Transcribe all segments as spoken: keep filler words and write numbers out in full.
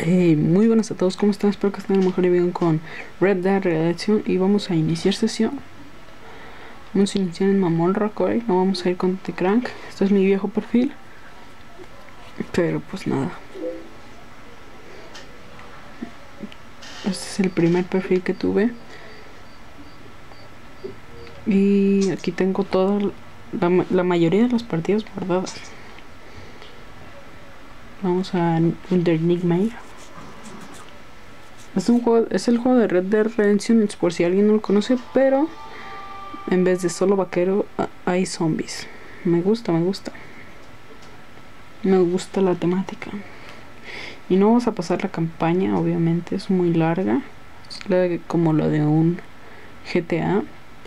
Hey, muy buenas a todos, ¿cómo están? Espero que estén en el mejor bien con Red Dead Redemption y vamos a iniciar sesión. Vamos a iniciar en Mamón Rockoy, no vamos a ir con The Crank. Este es mi viejo perfil, pero pues nada. Este es el primer perfil que tuve. Y aquí tengo toda la, la mayoría de las partidas guardadas. Vamos a Under Nightmare. Es, un juego, es el juego de Red Dead Redemption, por si alguien no lo conoce, pero en vez de solo vaquero hay zombies. Me gusta, me gusta. Me gusta la temática. Y no vamos a pasar la campaña, obviamente, es muy larga. Es la de, como la de un G T A.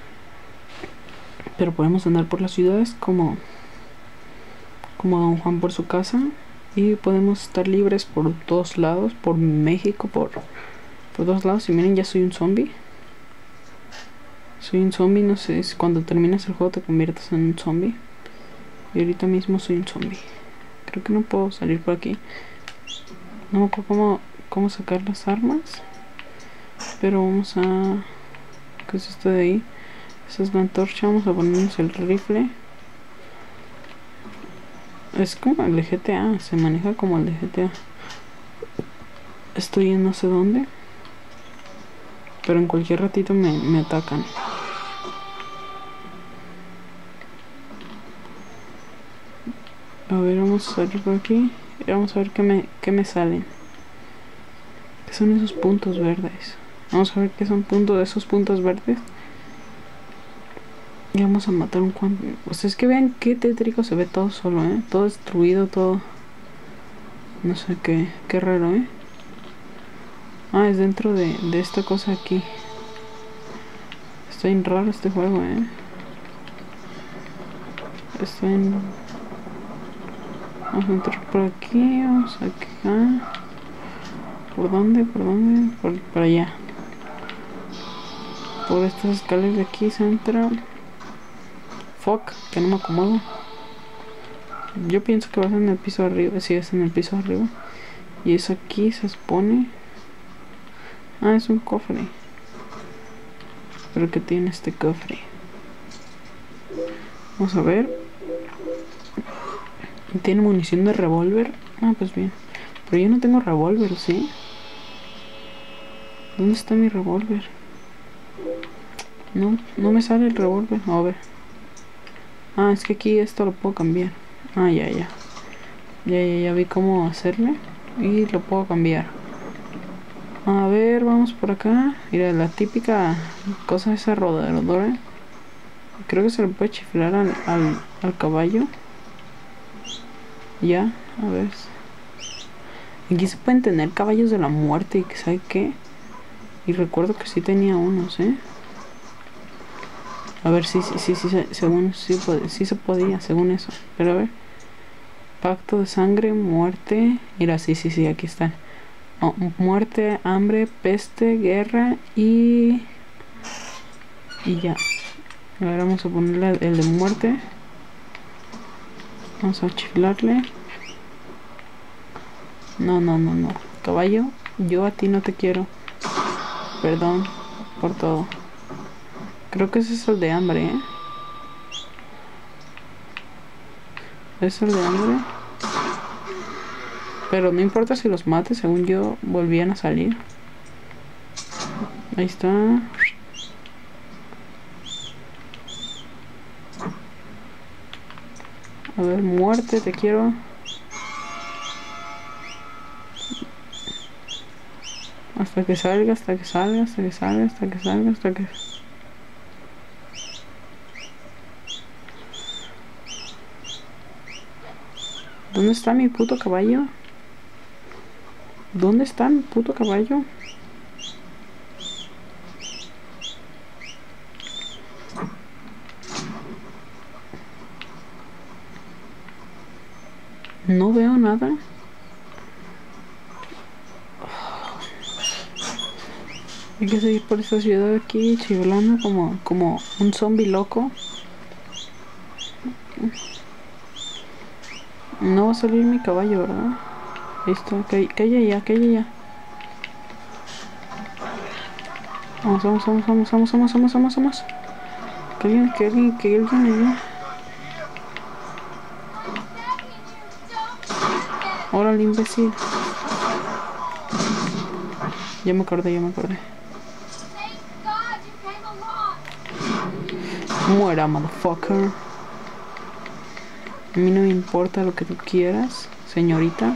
Pero podemos andar por las ciudades como, como Don Juan por su casa. Y podemos estar libres por todos lados, por México, por... por dos lados. Y miren, ya soy un zombie. Soy un zombie, no sé si cuando terminas el juego te conviertes en un zombie. Y ahorita mismo soy un zombie. Creo que no puedo salir por aquí. No me acuerdo cómo, cómo sacar las armas. Pero vamos a... ¿qué es esto de ahí? Esa es la antorcha, vamos a ponernos el rifle. Es como el de G T A, se maneja como el de G T A. Estoy en no sé dónde. Pero en cualquier ratito me, me atacan. A ver, vamos a salir por aquí. Y vamos a ver qué me, qué me salen. ¿Qué son esos puntos verdes? Vamos a ver qué son puntos de esos puntos verdes. Y vamos a matar un cuanto. Pues es que vean qué tétrico se ve todo solo, ¿eh? Todo destruido, todo... no sé qué, qué raro, ¿eh? Ah, es dentro de, de esta cosa aquí. Está bien raro este juego, ¿eh? Está en... vamos a entrar por aquí, vamos acá. ¿Por dónde? ¿Por dónde? Por, por allá. Por estas escaleras de aquí se entra. Fuck, que no me acomodo. Yo pienso que va a ser en el piso de arriba. Sí, es en el piso de arriba. Y eso aquí se expone. Ah, es un cofre. Pero ¿qué tiene este cofre? Vamos a ver. ¿Tiene munición de revólver? Ah, pues bien. Pero yo no tengo revólver, ¿sí? ¿Dónde está mi revólver? No, no me sale el revólver. A ver. Ah, es que aquí esto lo puedo cambiar. Ah, ya, ya. Ya, ya, ya vi cómo hacerle. Y lo puedo cambiar. A ver, vamos por acá. Mira, la típica cosa esa rodadora. Creo que se le puede chiflar al, al, al caballo. Ya, a ver. Aquí se pueden tener caballos de la muerte y que sabe qué. Y recuerdo que sí tenía unos, ¿eh? A ver, sí, sí, sí, sí, según, sí, sí se podía, según eso. Pero a ver. Pacto de sangre, muerte. Mira, sí, sí, sí, aquí están. Oh, muerte, hambre, peste, guerra y... y ya. Ahora vamos a ponerle el de muerte. Vamos a chiflarle. No, no, no, no. Caballo, yo a ti no te quiero. Perdón por todo. Creo que ese es el de hambre, ¿eh? Es el de hambre. Pero no importa si los mates, según yo, volvían a salir. Ahí está. A ver, muerte, te quiero. Hasta que salga, hasta que salga, hasta que salga, hasta que salga, hasta que... ¿Dónde está mi puto caballo? ¿Dónde está mi puto caballo? No veo nada. Hay que seguir por esta ciudad aquí chiflando como, como un zombie loco. No va a salir mi caballo, ¿verdad? Ahí está, que hay ya, que hay ya. Vamos, vamos, vamos, vamos, vamos, vamos, vamos, vamos, vamos. Que alguien, que alguien, que alguien. Órale, imbécil. Ya me acordé, ya me acordé. Muera, motherfucker. A mí no me importa lo que tú quieras, señorita.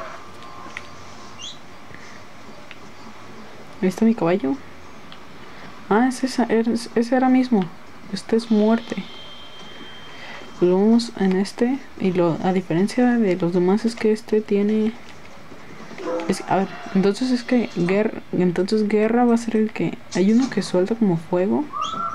Ahí está mi caballo. Ah, es esa, es, ese era mismo. Este es muerte. Pues vamos en este. Y lo, a diferencia de los demás es que este tiene... Es, a ver, entonces es que guerra, entonces guerra va a ser el que... Hay uno que suelta como fuego.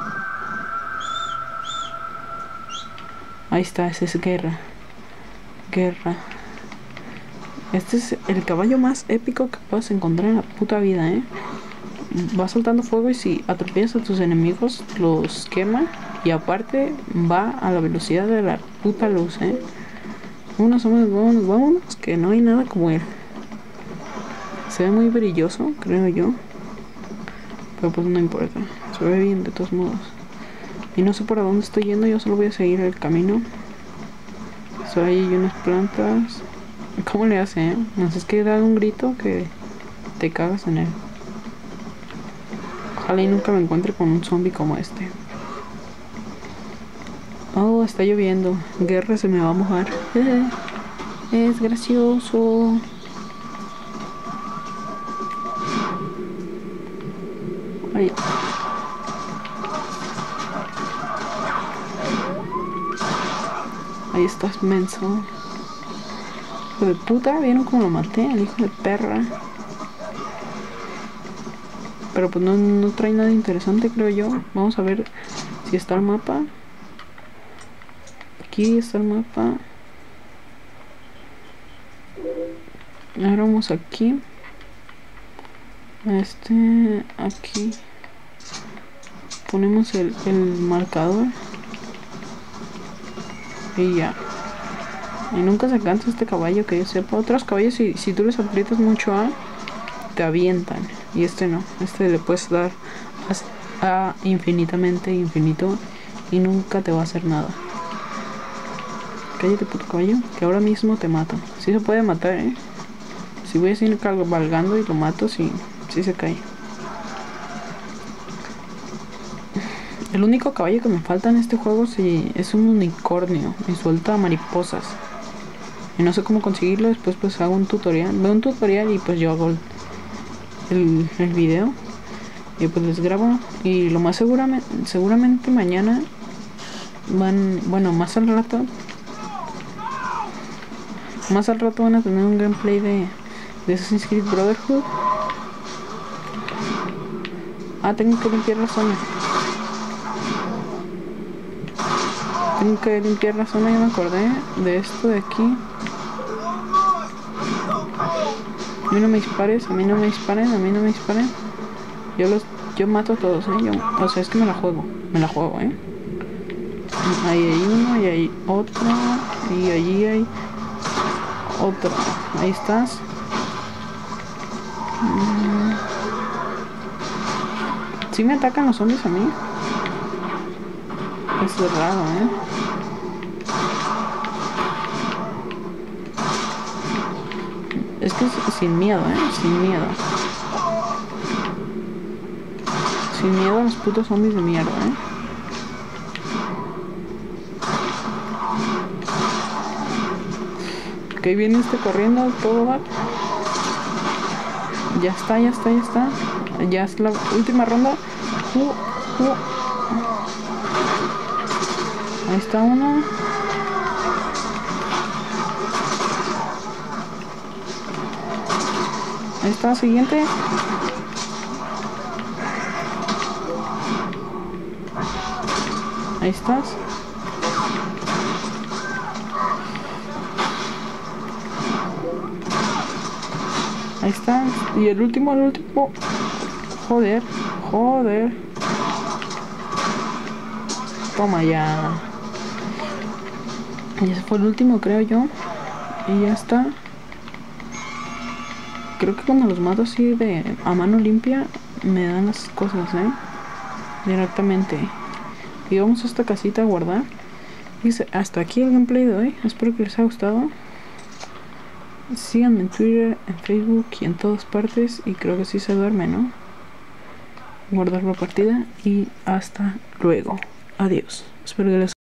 Ahí está, ese es guerra. Guerra. Este es el caballo más épico que puedas encontrar en la puta vida, ¿eh? Va soltando fuego y si atropellas a tus enemigos los quema. Y aparte va a la velocidad de la puta luz, ¿eh? Vámonos, vámonos, vámonos, vámonos, que no hay nada como él. Se ve muy brilloso, creo yo. Pero pues no importa. Se ve bien de todos modos. Y no sé por a dónde estoy yendo, yo solo voy a seguir el camino. So, ahí hay unas plantas. ¿Cómo le hace, eh? No sé, es que da un grito que te cagas en él. Ojalá y nunca me encuentre con un zombie como este. Oh, está lloviendo. Guerra se me va a mojar. Eh, es gracioso. Ay. Ahí estás, menso. Hijo de puta, ¿vieron cómo lo maté? El hijo de perra. Pero pues no, no trae nada interesante, creo yo. Vamos a ver si está el mapa. Aquí está el mapa. Ahora vamos aquí. Este, aquí. Ponemos el, el marcador. Y ya. Y nunca se cansa este caballo, que yo sepa. Otros caballos, si, si tú les aprietas mucho A, te avientan. Y este no. Este le puedes dar a, a infinitamente infinito y nunca te va a hacer nada. Cállate, puto caballo, que ahora mismo te matan. Sí se puede matar, eh. Si voy a seguir cabalgando y lo mato, sí, sí se cae. El único caballo que me falta en este juego sí, es un unicornio y suelta mariposas. Y no sé cómo conseguirlo, después pues hago un tutorial. Veo un tutorial y pues yo hago el, el, el video. Y pues les grabo. Y lo más seguramente, seguramente mañana van, bueno, más al rato. Más al rato van a tener un gameplay de, de Assassin's Creed Brotherhood. Ah, tengo que limpiar la zona. Tengo que limpiar la zona, ya me acordé de esto de aquí. A mí no me dispares, a mí no me disparen, a mí no me disparen. Yo los, yo mato a todos, eh. Yo, o sea, es que me la juego, me la juego, eh. Ahí hay uno y hay otro. Y allí hay otro. Ahí estás. Mm. ¿Sí me atacan los zombies a mí? Eso es raro, eh. Es que es sin miedo, eh. Sin miedo. Sin miedo a los putos zombies de mierda, eh. Ok, viene este corriendo, todo va. Ya está, ya está, ya está. Ya es la última ronda. Uh, uh. Ahí está uno. Ahí está, siguiente. Ahí estás. Ahí está. Y el último, el último. Joder, joder. Toma ya. Y ese fue el último, creo yo. Y ya está. creo que cuando los mato así de a mano limpia me dan las cosas, ¿eh? Directamente. Y vamos a esta casita a guardar. Y hasta aquí el gameplay de hoy. Espero que les haya gustado. Síganme en Twitter, en Facebook y en todas partes. Y creo que sí se duerme, ¿no? Guardar la partida. Y hasta luego. Adiós. Espero que les